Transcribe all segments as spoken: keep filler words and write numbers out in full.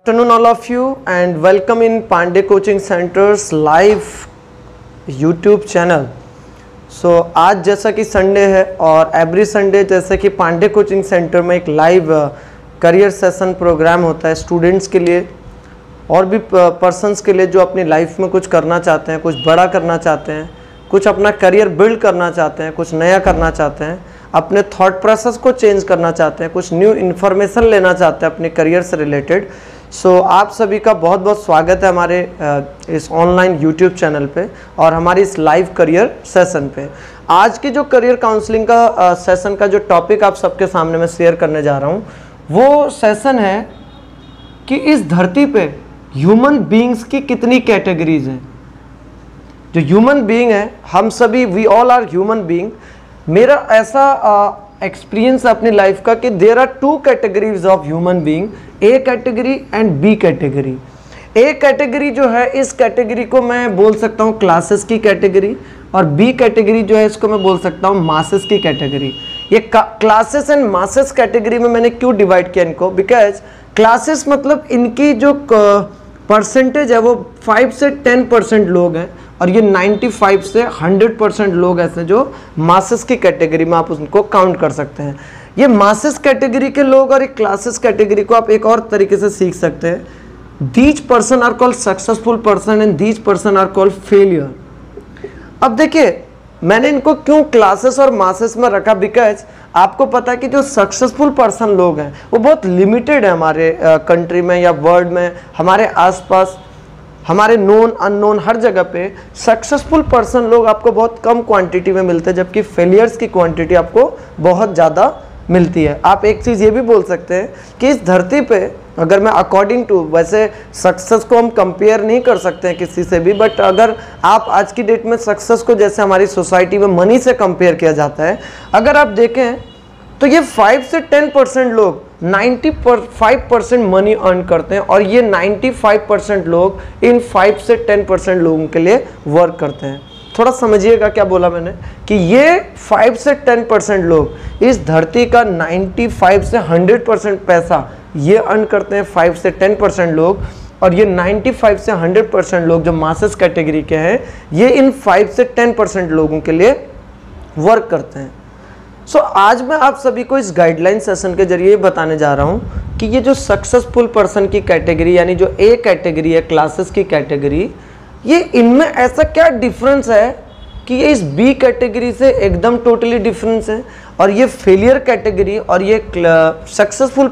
afternoon all of you and welcome in Pandey Coaching Center's live YouTube channel. So आज जैसा कि Sunday है और एवरी संडे जैसे कि पांडे कोचिंग सेंटर में एक लाइव करियर सेशन प्रोग्राम होता है स्टूडेंट्स के लिए और भी पर्सन्स के लिए जो अपनी लाइफ में कुछ करना चाहते हैं, कुछ बड़ा करना चाहते हैं, कुछ अपना करियर बिल्ड करना चाहते हैं, कुछ नया करना चाहते हैं, अपने थॉट प्रोसेस को चेंज करना चाहते हैं, कुछ न्यू इन्फॉर्मेशन लेना चाहते हैं अपने करियर से रिलेटेड। सो so, आप सभी का बहुत बहुत स्वागत है हमारे इस ऑनलाइन यूट्यूब चैनल पे और हमारी इस लाइव करियर सेशन पे। आज की जो करियर काउंसलिंग का सेशन का जो टॉपिक आप सबके सामने मैं शेयर करने जा रहा हूँ वो सेशन है कि इस धरती पे ह्यूमन बीइंग्स की कितनी कैटेगरीज हैं। जो ह्यूमन बीइंग है, हम सभी we all are human being. मेरा ऐसा एक्सपीरियंस uh, अपनी लाइफ का कि there are two categories of human being, A category and B category. A category जो है, इस कैटेगरी को मैं बोल सकता हूँ क्लासेस की कैटेगरी और बी कैटेगरी जो है इसको मैं बोल सकता हूँ मासेस की कैटेगरी। ये क्लासेस एंड मासेस कैटेगरी में मैंने क्यों डिवाइड किया इनको, बिकॉज क्लासेस मतलब इनकी जो परसेंटेज है वो फाइव से टेन परसेंट लोग हैं और ये नाइन्टी फाइव से हंड्रेड परसेंट लोग ऐसे जो मासेस की कैटेगरी में आप उनको काउंट कर सकते हैं। ये मासेस कैटेगरी के लोग और एक क्लासेस कैटेगरी को आप एक और तरीके से सीख सकते हैं। These person are called successful person and these person are called failure. अब देखिए मैंने इनको क्यों क्लासेस और मासेस में रखा, बिकॉज आपको पता है कि जो सक्सेसफुल पर्सन लोग हैं वो बहुत लिमिटेड है हमारे कंट्री में या वर्ल्ड में, हमारे आसपास, हमारे नोन अननोन हर जगह पे सक्सेसफुल पर्सन लोग आपको बहुत कम क्वांटिटी में मिलते हैं, जबकि फेलियर्स की क्वांटिटी आपको बहुत ज़्यादा मिलती है। आप एक चीज़ ये भी बोल सकते हैं कि इस धरती पे अगर मैं अकॉर्डिंग टू, वैसे सक्सेस को हम कंपेयर नहीं कर सकते हैं किसी से भी, बट अगर आप आज की डेट में सक्सेस को जैसे हमारी सोसाइटी में मनी से कंपेयर किया जाता है, अगर आप देखें तो ये फाइव से टेन परसेंट लोग ninety five percent money earn करते हैं और ये नाइन्टी फाइव परसेंट लोग इन फाइव से टेन परसेंट लोगों के लिए वर्क करते हैं। थोड़ा समझिएगा क्या बोला मैंने, कि ये फाइव से टेन परसेंट लोग इस धरती का नाइन्टी फाइव से हंड्रेड परसेंट पैसा ये अर्न करते हैं, फाइव से टेन परसेंट लोग, और ये नाइन्टी फाइव से हंड्रेड परसेंट लोग जो मासेस कैटेगरी के हैं ये इन फाइव से टेन परसेंट लोगों के लिए वर्क करते हैं। सो so, आज मैं आप सभी को इस गाइडलाइन सेशन के जरिए बताने जा रहा हूँ कि ये जो सक्सेसफुल पर्सन की कैटेगरी यानी जो ए कैटेगरी है, क्लासेस की कैटेगरी, ये इनमें ऐसा क्या डिफरेंस है कि ये इस बी कैटेगरी से एकदम टोटली डिफरेंस है, और ये फेलियर कैटेगरी और ये सक्सेसफुल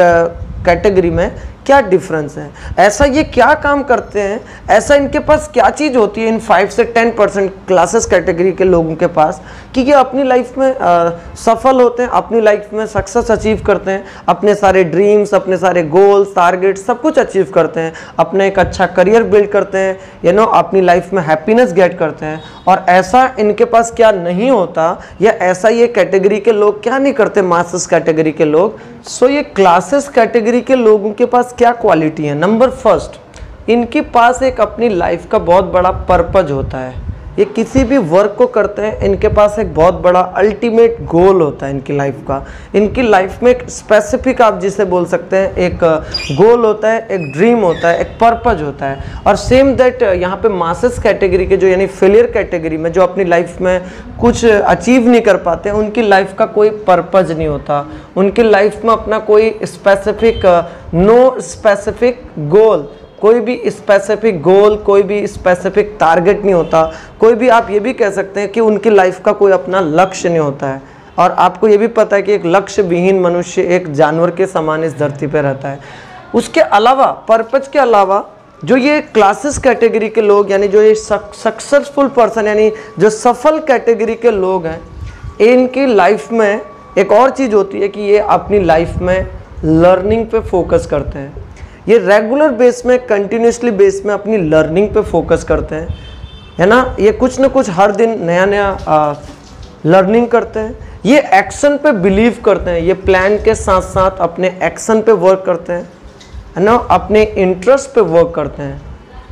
कैटेगरी में क्या डिफरेंस है। ऐसा ये क्या काम करते हैं, ऐसा इनके पास क्या चीज़ होती है इन फाइव से टेन परसेंट क्लासेस कैटेगरी के लोगों के पास कि ये अपनी लाइफ में आ, सफल होते हैं, अपनी लाइफ में सक्सेस अचीव करते हैं, अपने सारे ड्रीम्स, अपने सारे गोल्स, टारगेट्स सब कुछ अचीव करते हैं, अपने एक अच्छा करियर बिल्ड करते हैं, यू नो अपनी लाइफ में हैप्पीनेस गेट करते हैं। और ऐसा इनके पास क्या नहीं होता या ऐसा ये कैटेगरी के लोग क्या नहीं करते, मासेस कैटेगरी के लोग। सो so, ये क्लासेस कैटेगरी के लोगों के पास क्या क्वालिटी है। नंबर फर्स्ट, इनके पास एक अपनी लाइफ का बहुत बड़ा पर्पज होता है। ये किसी भी वर्क को करते हैं, इनके पास एक बहुत बड़ा अल्टीमेट गोल होता है इनकी लाइफ का। इनकी लाइफ में एक स्पेसिफिक, आप जिसे बोल सकते हैं, एक गोल होता है, एक ड्रीम होता है, एक पर्पज होता है। और सेम दैट यहाँ पे मासेस कैटेगरी के जो यानी फेलियर कैटेगरी में जो अपनी लाइफ में कुछ अचीव नहीं कर पाते, उनकी लाइफ का कोई पर्पज नहीं होता, उनकी लाइफ में अपना कोई स्पेसिफिक, नो स्पेसिफिक गोल, कोई भी स्पेसिफिक गोल, कोई भी स्पेसिफिक टारगेट नहीं होता, कोई भी, आप ये भी कह सकते हैं कि उनकी लाइफ का कोई अपना लक्ष्य नहीं होता है। और आपको ये भी पता है कि एक लक्ष्य विहीन मनुष्य एक जानवर के समान इस धरती पर रहता है। उसके अलावा, पर्पज के अलावा, जो ये क्लासेस कैटेगरी के लोग यानी जो ये सक्सेसफुल पर्सन यानी जो सफल कैटेगरी के लोग हैं, इनकी लाइफ में एक और चीज़ होती है कि ये अपनी लाइफ में लर्निंग पे फोकस करते हैं। ये रेगुलर बेस में, कंटिन्यूसली बेस में अपनी लर्निंग पे फोकस करते हैं, है ना। ये कुछ ना कुछ हर दिन नया नया लर्निंग करते हैं। ये एक्शन पे बिलीव करते हैं, ये प्लान के साथ साथ अपने एक्शन पे वर्क करते हैं, है ना, अपने इंटरेस्ट पे वर्क करते हैं।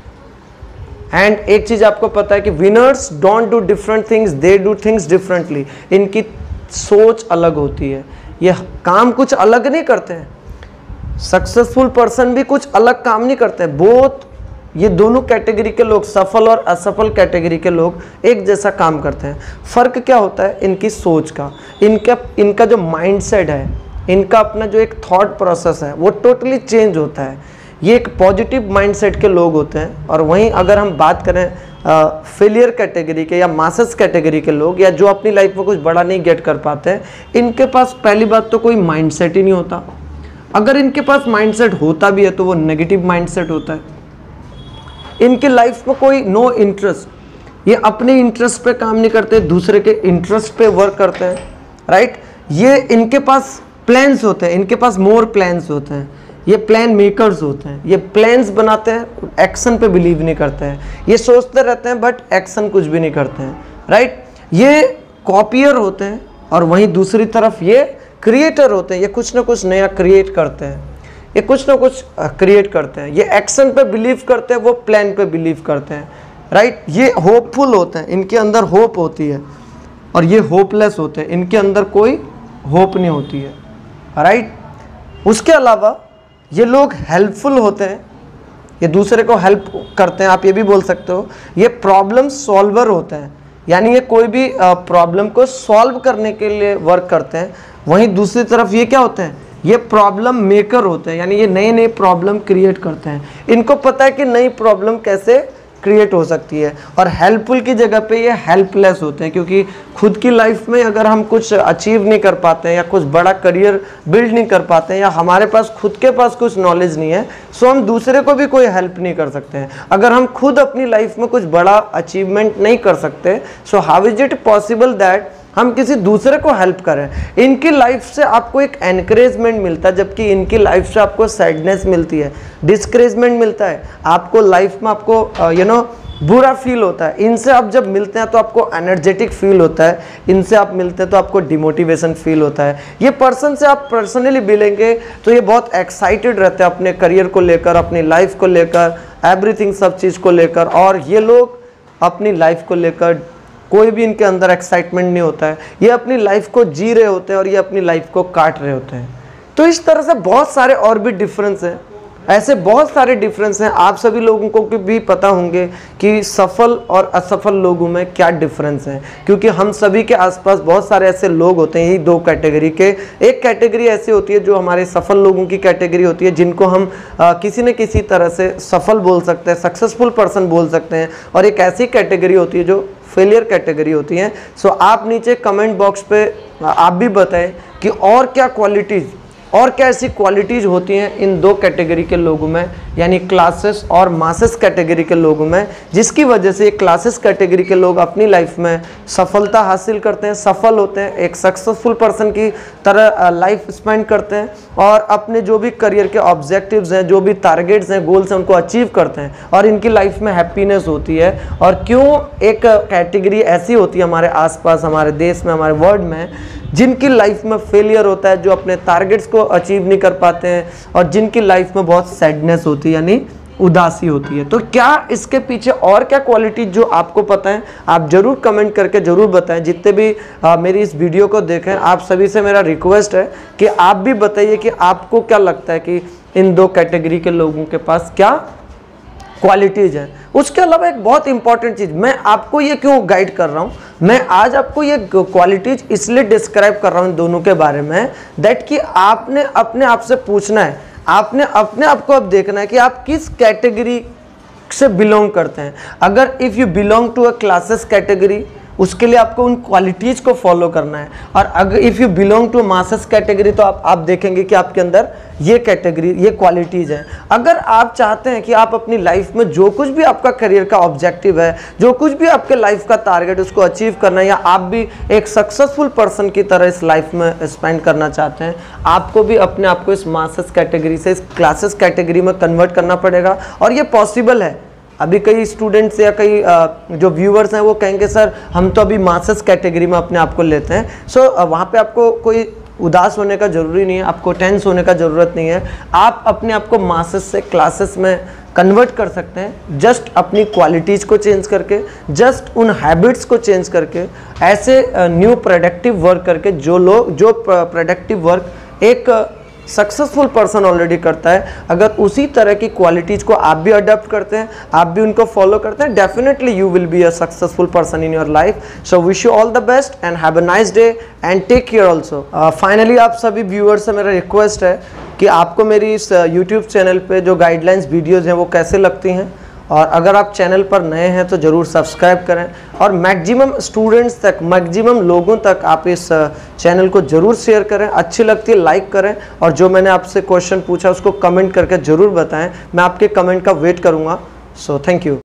एंड एक चीज़ आपको पता है कि winners don't do different things, they do things differently. इनकी सोच अलग होती है, ये काम कुछ अलग नहीं करते हैं, सक्सेसफुल पर्सन भी कुछ अलग काम नहीं करते। बोथ ये दोनों कैटेगरी के लोग, सफल और असफल कैटेगरी के लोग, एक जैसा काम करते हैं। फ़र्क क्या होता है? इनकी सोच का, इनका इनका जो माइंडसेट है, इनका अपना जो एक थॉट प्रोसेस है वो टोटली चेंज होता है। ये एक पॉजिटिव माइंडसेट के लोग होते हैं। और वहीं अगर हम बात करें फेलियर कैटेगरी के या मासेस कैटेगरी के लोग, या जो अपनी लाइफ में कुछ बड़ा नहीं गेट कर पाते हैं, इनके पास पहली बात तो कोई माइंडसेट ही नहीं होता। अगर इनके पास माइंडसेट होता भी है तो वो नेगेटिव माइंडसेट होता है। इनकी लाइफ में कोई नो इंटरेस्ट, ये अपने इंटरेस्ट पे काम नहीं करते, दूसरे के इंटरेस्ट पे वर्क करते हैं, राइट। ये इनके पास प्लान्स होते हैं, इनके पास मोर प्लान्स होते हैं, ये प्लान मेकर्स होते हैं। ये प्लान्स बनाते हैं, एक्शन पे बिलीव नहीं करते हैं। ये सोचते रहते हैं बट एक्शन कुछ भी नहीं करते हैं, राइट। ये कॉपियर होते हैं और वहीं दूसरी तरफ ये क्रिएटर होते हैं। ये कुछ ना कुछ नया क्रिएट करते हैं, ये कुछ ना कुछ क्रिएट करते हैं। ये एक्शन पे बिलीव करते हैं, वो प्लान पे बिलीव करते हैं, राइट। ये होपफुल होते हैं, इनके अंदर होप होती है। और ये होपलेस होते हैं, इनके अंदर कोई होप नहीं होती है, राइट। उसके अलावा ये लोग हेल्पफुल होते हैं, ये दूसरे को हेल्प करते हैं। आप ये भी बोल सकते हो ये प्रॉब्लम सॉल्वर होते हैं, यानी ये कोई भी प्रॉब्लम को सॉल्व करने के लिए वर्क करते हैं। वहीं दूसरी तरफ ये क्या होते हैं? ये प्रॉब्लम मेकर होते हैं, यानी ये नए नए प्रॉब्लम क्रिएट करते हैं। इनको पता है कि नई प्रॉब्लम कैसे क्रिएट हो सकती है। और हेल्पफुल की जगह पे ये हेल्पलेस होते हैं, क्योंकि खुद की लाइफ में अगर हम कुछ अचीव नहीं कर पाते हैं या कुछ बड़ा करियर बिल्ड नहीं कर पाते हैं, या हमारे पास खुद के पास कुछ नॉलेज नहीं है, सो हम दूसरे को भी कोई हेल्प नहीं कर सकते हैं। अगर हम खुद अपनी लाइफ में कुछ बड़ा अचीवमेंट नहीं कर सकते, so how is it possible that हम किसी दूसरे को हेल्प करें। इनकी लाइफ से आपको एक एनकरेजमेंट मिलता है, जबकि इनकी लाइफ से आपको सैडनेस मिलती है, डिस्करेजमेंट मिलता है। आपको लाइफ में आपको यू नो बुरा फील होता है। इनसे आप जब मिलते हैं तो आपको एनर्जेटिक फील होता है, इनसे आप मिलते हैं तो आपको डिमोटिवेशन फील होता है। ये पर्सन से आप पर्सनली मिलेंगे तो ये बहुत एक्साइटेड रहते हैं अपने करियर को लेकर, अपनी लाइफ को लेकर, एवरीथिंग, सब चीज़ को लेकर। और ये लोग अपनी लाइफ को लेकर कोई भी इनके अंदर एक्साइटमेंट नहीं होता है। ये अपनी लाइफ को जी रहे होते हैं और ये अपनी लाइफ को काट रहे होते हैं। तो इस तरह से बहुत सारे और भी डिफरेंस हैं, ऐसे बहुत सारे डिफरेंस हैं। आप सभी लोगों को भी पता होंगे कि सफल और असफल लोगों में क्या डिफरेंस है, क्योंकि हम सभी के आसपास बहुत सारे ऐसे लोग होते हैं, यही दो कैटेगरी के। एक कैटेगरी ऐसी होती है जो हमारे सफल लोगों की कैटेगरी होती है, जिनको हम आ, किसी न किसी तरह से सफल बोल सकते हैं, सक्सेसफुल पर्सन बोल सकते हैं। और एक ऐसी कैटेगरी होती है जो फेलियर कैटेगरी होती है। सो आप नीचे कमेंट बॉक्स पे आप भी बताएं कि और क्या क्वालिटीज़ और क्या ऐसी क्वालिटीज़ होती हैं इन दो कैटेगरी के लोगों में, यानी क्लासेस और मासेस कैटेगरी के लोगों में, जिसकी वजह से क्लासेस कैटेगरी के लोग अपनी लाइफ में सफलता हासिल करते हैं, सफल होते हैं, एक सक्सेसफुल पर्सन की तरह लाइफ स्पेंड करते हैं और अपने जो भी करियर के ऑब्जेक्टिव्स हैं, जो भी टारगेट्स हैं, गोल्स हैं, उनको अचीव करते हैं और इनकी लाइफ में हैप्पीनेस होती है। और क्यों एक कैटेगरी ऐसी होती है हमारे आसपास, हमारे देश में, हमारे वर्ल्ड में, जिनकी लाइफ में फेलियर होता है, जो अपने टारगेट्स को अचीव नहीं कर पाते हैं और जिनकी लाइफ में बहुत सैडनेस होती है, यानी उदासी होती है। तो क्या इसके पीछे और क्या क्वालिटी जो आपको पता है, आप जरूर कमेंट करके जरूर बताएं। जितने भी आ, मेरी इस वीडियो को देखें, आप सभी से मेरा रिक्वेस्ट है कि आप भी बताइए कि आपको क्या लगता है कि इन दो कैटेगरी के लोगों के पास क्या क्वालिटीज़ हैं। उसके अलावा एक बहुत इंपॉर्टेंट चीज़, मैं आपको ये क्यों गाइड कर रहा हूँ, मैं आज आपको ये क्वालिटीज़ इसलिए डिस्क्राइब कर रहा हूँ इन दोनों के बारे में, दैट कि आपने अपने आप से पूछना है, आपने अपने आप को अब देखना है कि आप किस कैटेगरी से बिलोंग करते हैं। अगर if you belong to a classes category, उसके लिए आपको उन क्वालिटीज़ को फॉलो करना है। और अगर if you belong to masses category, तो आप आप देखेंगे कि आपके अंदर ये कैटेगरी, ये क्वालिटीज़ हैं। अगर आप चाहते हैं कि आप अपनी लाइफ में जो कुछ भी आपका करियर का ऑब्जेक्टिव है, जो कुछ भी आपके लाइफ का टारगेट, उसको अचीव करना है, या आप भी एक सक्सेसफुल पर्सन की तरह इस लाइफ में स्पेंड करना चाहते हैं, आपको भी अपने आप को इस मासेस कैटेगरी से इस क्लासेस कैटेगरी में कन्वर्ट करना पड़ेगा। और ये पॉसिबल है। अभी कई स्टूडेंट्स या कई जो व्यूअर्स हैं वो कहेंगे सर हम तो अभी मासेस कैटेगरी में अपने आप को लेते हैं। सो so, वहाँ पे आपको कोई उदास होने का ज़रूरी नहीं है, आपको टेंस होने का ज़रूरत नहीं है। आप अपने आप को मासेस से क्लासेस में कन्वर्ट कर सकते हैं, जस्ट अपनी क्वालिटीज़ को चेंज करके, जस्ट उन हैबिट्स को चेंज करके, ऐसे न्यू प्रोडक्टिव वर्क करके, जो लोग जो प्रोडक्टिव वर्क एक सक्सेसफुल पर्सन ऑलरेडी करता है, अगर उसी तरह की क्वालिटीज़ को आप भी अडॉप्ट करते हैं, आप भी उनको फॉलो करते हैं, definitely you will be a successful person in your life. So wish you all the best and have a nice day and take care also. Finally आप सभी व्यूअर्स से मेरा रिक्वेस्ट है कि आपको मेरी इस यूट्यूब चैनल पे जो गाइडलाइंस वीडियोज़ हैं वो कैसे लगती हैं, और अगर आप चैनल पर नए हैं तो ज़रूर सब्सक्राइब करें और मैक्सिमम स्टूडेंट्स तक, मैक्सिमम लोगों तक आप इस चैनल को ज़रूर शेयर करें। अच्छी लगती है लाइक करें, और जो मैंने आपसे क्वेश्चन पूछा उसको कमेंट करके ज़रूर बताएं, मैं आपके कमेंट का वेट करूँगा। So thank you.